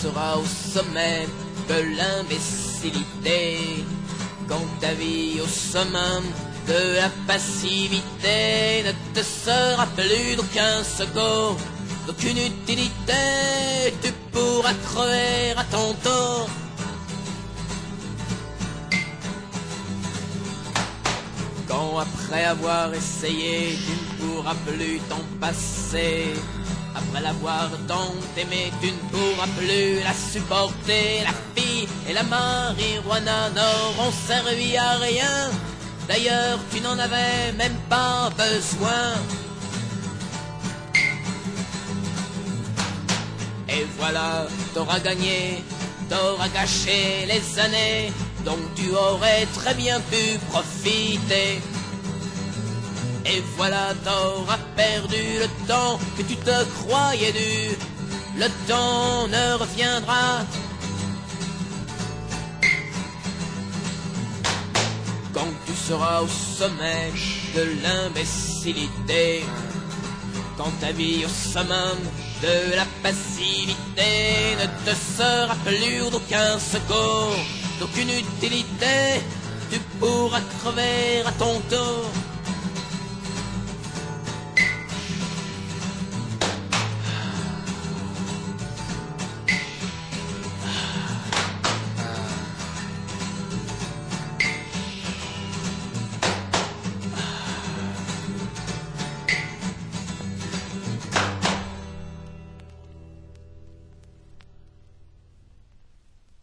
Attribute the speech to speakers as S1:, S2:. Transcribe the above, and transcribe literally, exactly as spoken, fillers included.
S1: seras au sommet de l'imbécilité, quand ta vie au summum de la passivité ne te sera plus d'aucun secours, d'aucune utilité, tu pourras crever à ton tour. Quand après avoir essayé, tu ne pourras plus t'en passer, après l'avoir tant aimée, tu ne pourras plus la supporter. La fille et la marijuana n'auront servi à rien, d'ailleurs tu n'en avais même pas besoin. Et voilà, t'auras gagné, t'auras gâché les années dont tu aurais très bien pu profiter. Et voilà, t'auras perdu le temps que tu te croyais dû. Le temps ne reviendra. Quand tu seras au sommet de l'imbécilité, quand ta vie au summum de la passivité ne te sera plus d'aucun secours, d'aucune utilité, tu pourras crever à ton tour.